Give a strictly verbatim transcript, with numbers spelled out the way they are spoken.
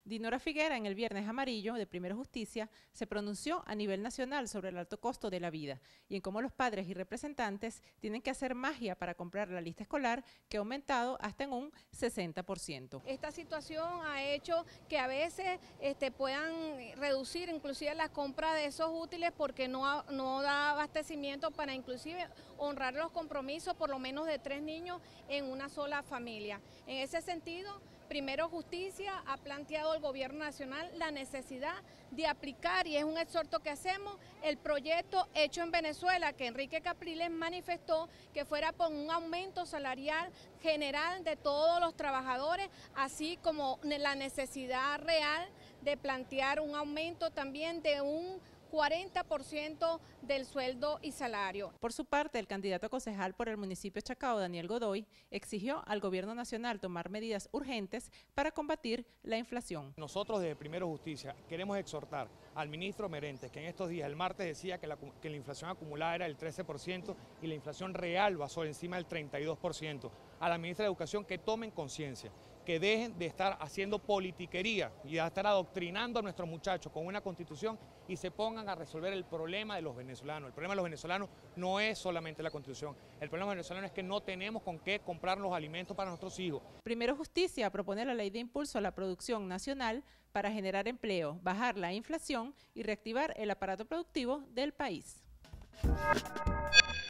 Dinora Figuera, en el Viernes Amarillo de Primero Justicia, se pronunció a nivel nacional sobre el alto costo de la vida y en cómo los padres y representantes tienen que hacer magia para comprar la lista escolar, que ha aumentado hasta en un sesenta por ciento. Esta situación ha hecho que a veces este, puedan reducir inclusive la compra de esos útiles porque no, no da abastecimiento para inclusive honrar los compromisos por lo menos de tres niños en una sola familia. En ese sentido, Primero Justicia ha planteado al Gobierno Nacional la necesidad de aplicar, y es un exhorto que hacemos, el proyecto hecho en Venezuela, que Enrique Capriles manifestó que fuera por un aumento salarial general de todos los trabajadores, así como la necesidad real de plantear un aumento también de un cuarenta por ciento del sueldo y salario. Por su parte, el candidato a concejal por el municipio Chacao, Daniel Godoy, exigió al gobierno nacional tomar medidas urgentes para combatir la inflación. Nosotros desde Primero Justicia queremos exhortar al ministro Merentes, que en estos días, el martes, decía que la, que la inflación acumulada era del trece por ciento y la inflación real va sobre encima del treinta y dos por ciento, a la ministra de Educación que tomen conciencia, que dejen de estar haciendo politiquería y de estar adoctrinando a nuestros muchachos con una constitución y se pongan a resolver el problema de los venezolanos. El problema de los venezolanos no es solamente la constitución, el problema de los venezolanos es que no tenemos con qué comprar los alimentos para nuestros hijos. Primero Justicia propone la ley de impulso a la producción nacional para generar empleo, bajar la inflación y reactivar el aparato productivo del país.